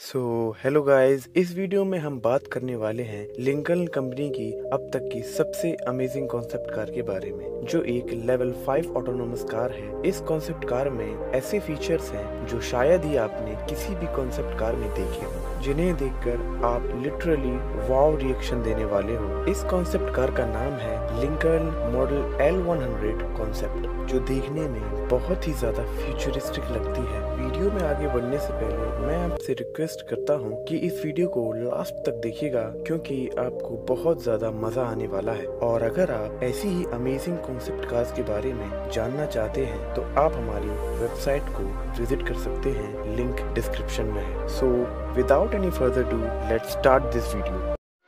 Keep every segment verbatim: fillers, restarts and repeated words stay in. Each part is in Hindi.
सो हेलो गाइस, इस वीडियो में हम बात करने वाले हैं लिंकन कंपनी की अब तक की सबसे अमेजिंग कॉन्सेप्ट कार के बारे में, जो एक लेवल फाइव ऑटोनोमस कार है। इस कॉन्सेप्ट कार में ऐसे फीचर्स हैं जो शायद ही आपने किसी भी कॉन्सेप्ट कार में देखे हो, जिन्हें देखकर आप लिटरली वाव रिएक्शन देने वाले हो। इस कॉन्सेप्ट कार का नाम है Lincoln model L one hundred concept, जो देखने में बहुत ही ज्यादा फ्यूचरिस्टिक लगती है। वीडियो में आगे बढ़ने से पहले मैं आपसे रिक्वेस्ट करता हूं कि इस वीडियो को लास्ट तक देखिएगा, क्योंकि आपको बहुत ज्यादा मजा आने वाला है। और अगर आप ऐसी ही अमेजिंग कॉन्सेप्ट कार्स के बारे में जानना चाहते हैं तो आप हमारी वेबसाइट को विजिट कर सकते हैं, लिंक डिस्क्रिप्शन में है। So without any further do, let's start this video.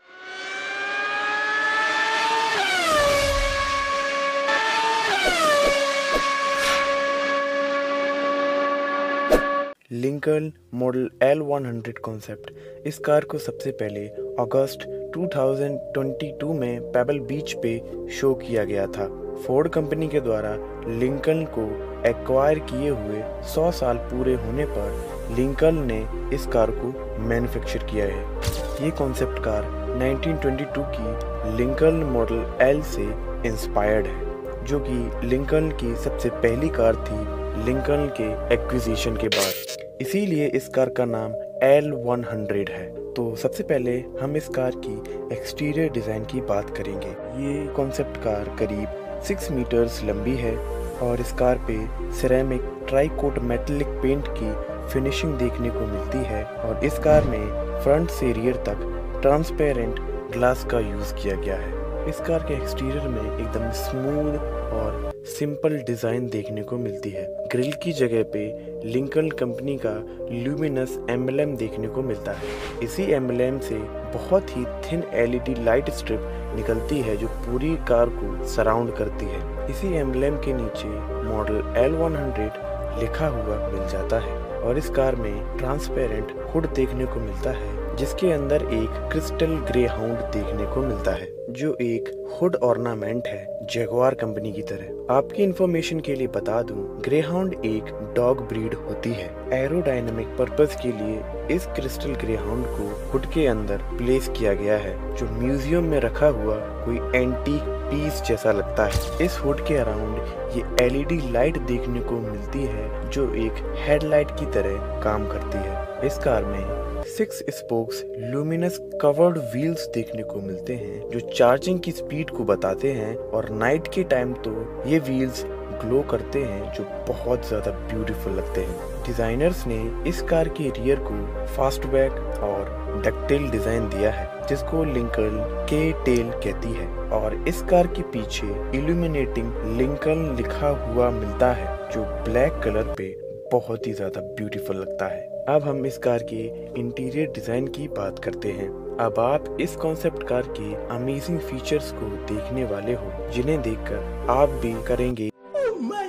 Lincoln model L one hundred concept, इस कार को सबसे पहले अगस्त दो हज़ार बाईस में पेबल बीच पे शो किया गया था। फोर्ड कंपनी के द्वारा लिंकन को एक्वायर किए हुए सौ साल पूरे होने पर लिंकन ने इस कार को मैन्युफैक्चर किया है। ये कॉन्सेप्ट कार उन्नीस सौ बाईस की लिंकन मॉडल एल से इंस्पायर्ड है, जो कि लिंकन की सबसे पहली कार थी लिंकन के एक्विजिशन के बाद। इसीलिए इस कार का नाम एल वन हंड्रेड है। तो सबसे पहले हम इस कार की एक्सटीरियर डिज़ाइन की बात करेंगे। ये कॉन्सेप्ट कार करीब सिक्स मीटर्स लंबी है और इस कार पे सिरेमिक ट्राइकोट मेटेलिक पेंट की फिनिशिंग देखने को मिलती है। और इस कार में फ्रंट से रियर तक ट्रांसपेरेंट ग्लास का यूज़ किया गया है। इस कार के एक्सटीरियर में एकदम स्मूथ और सिंपल डिजाइन देखने को मिलती है। ग्रिल की जगह पे लिंकन कंपनी का ल्यूमिनस एम्बलम देखने को मिलता है। इसी एम्बलम से बहुत ही थिन एलईडी लाइट स्ट्रिप निकलती है, जो पूरी कार को सराउंड करती है। इसी एम्बलम के नीचे मॉडल एल वन हंड्रेड लिखा हुआ मिल जाता है। और इस कार में ट्रांसपेरेंट हुड देखने को मिलता है, जिसके अंदर एक क्रिस्टल ग्रे हाउंड देखने को मिलता है, जो एक हुड ऑर्नामेंट है जगुआर कंपनी की तरह। आपकी इंफॉर्मेशन के लिए बता दूं, ग्रे हाउंड एक डॉग ब्रीड होती है। एरोडायनेमिक पर्पस के लिए इस क्रिस्टल ग्रे हाउंड को हुड के अंदर प्लेस किया गया है, जो म्यूजियम में रखा हुआ कोई एंटीक पीस जैसा लगता है। इस हुड के अराउंड ये एलईडी लाइट देखने को मिलती है, जो एक हेडलाइट की तरह काम करती है। इस कार में six spokes luminous covered wheels देखने को मिलते हैं, जो चार्जिंग की स्पीड को बताते हैं। और नाइट के टाइम तो ये व्हील्स ग्लो करते हैं, जो बहुत ज्यादा ब्यूटीफुल लगते हैं। डिजाइनर्स ने इस कार के रियर को फास्टबैक और डकटेल डिजाइन दिया है, जिसको लिंकन के टेल कहती है। और इस कार के पीछे इल्यूमिनेटिंग लिंकन लिखा हुआ मिलता है, जो ब्लैक कलर पे बहुत ही ज्यादा ब्यूटीफुल लगता है। अब हम इस कार के इंटीरियर डिजाइन की बात करते हैं। अब आप इस कॉन्सेप्ट कार के अमेजिंग फीचर्स को देखने वाले हो, जिन्हें देखकर आप भी करेंगे Oh my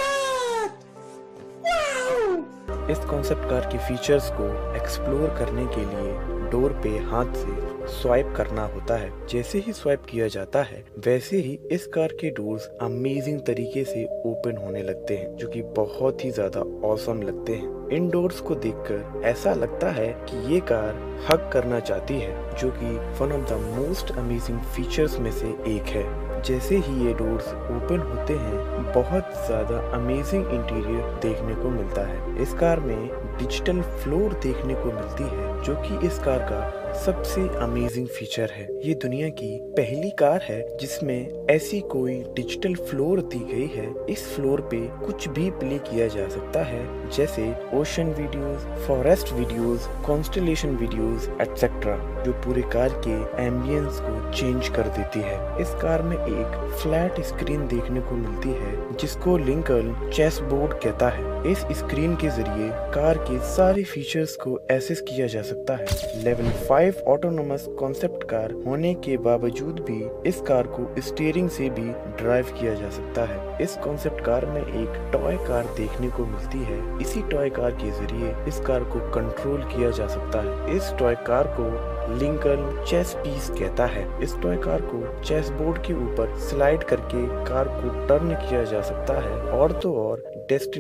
God! Wow! इस कॉन्सेप्ट कार के फीचर्स को एक्सप्लोर करने के लिए डोर पे हाथ से स्वाइप करना होता है। जैसे ही स्वाइप किया जाता है, वैसे ही इस कार के डोर्स अमेजिंग तरीके से ओपन होने लगते हैं, जो कि बहुत ही ज्यादा ऑसम लगते हैं। इन डोर्स को देखकर ऐसा लगता है कि ये कार हग करना चाहती है, जो कि one of the most amazing features में से एक है। जैसे ही ये डोर्स ओपन होते हैं, बहुत ज्यादा अमेजिंग इंटीरियर देखने को मिलता है। इस कार में डिजिटल फ्लोर देखने को मिलती है, जो कि इस कार का सबसे अमेजिंग फीचर है। ये दुनिया की पहली कार है जिसमें ऐसी कोई डिजिटल फ्लोर दी गई है। इस फ्लोर पे कुछ भी प्ले किया जा सकता है, जैसे ocean videos, forest videos, constellation videos etcetera, जो पूरे कार के एम्बियंस को चेंज कर देती है। इस कार में एक फ्लैट स्क्रीन देखने को मिलती है, जिसको लिंकन चेस बोर्ड कहता है। इस स्क्रीन के जरिए कार के सारे फीचर्स को एक्सेस किया जा सकता है। Level five autonomous concept car होने के बावजूद भी इस कार को स्टीयरिंग से भी ड्राइव किया जा सकता है। इस कॉन्सेप्ट कार में एक टॉय कार देखने को मिलती है। इसी टॉय कार के जरिए इस कार को कंट्रोल किया जा सकता है। इस टॉय कार को लिंकन चेस पीस कहता है। इस टॉय कार को चेस बोर्ड के ऊपर स्लाइड करके कार को टर्न किया जा सकता है और तो और डेस्टिनेशन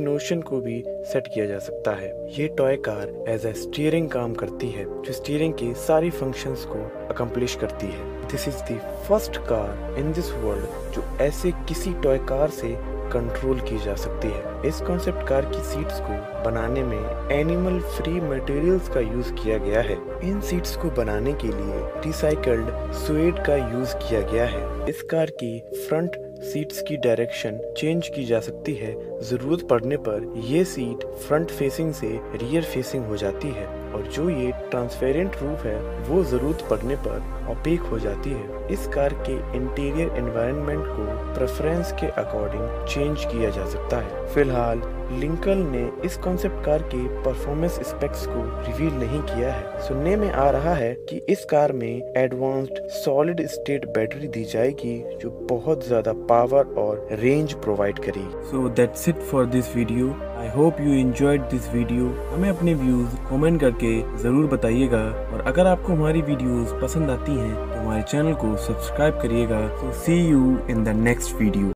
को भी सेट किया जा सकता है। ये toy car as a steering काम करती है, जो स्टीयरिंग की सारी फंक्शंस को अकम्प्लिश करती है। This is the first car in this world जो ऐसे किसी टॉय कार से कंट्रोल की जा सकती है। इस कॉन्सेप्ट कार की सीट्स को बनाने में एनिमल फ्री मटेरियल्स का यूज किया गया है। इन सीट्स को बनाने के लिए रिसाइकल्ड सुएड का यूज किया गया है। इस कार की फ्रंट सीट्स की डायरेक्शन चेंज की जा सकती है। जरूरत पड़ने पर ये सीट फ्रंट फेसिंग से रियर फेसिंग हो जाती है और जो ये ट्रांसपेरेंट रूफ है वो जरूरत पड़ने पर ओपेक हो जाती है। इस कार के इंटीरियर एनवायरनमेंट को प्रेफरेंस के अकॉर्डिंग चेंज किया जा सकता है। फिलहाल लिंकन ने इस कॉन्सेप्ट कार के परफॉर्मेंस स्पेक्स को रिवील नहीं किया है। सुनने में आ रहा है कि इस कार में एडवांस्ड सॉलिड स्टेट बैटरी दी जाएगी जो बहुत ज्यादा पावर और रेंज प्रोवाइड करेगी। So that's it for this video. I hope you enjoyed this video. हमें अपने व्यूज कमेंट करके जरूर बताइएगा और अगर आपको हमारी वीडियोस पसंद आती हैं तो हमारे चैनल को सब्सक्राइब करिएगा। So see you in the next video.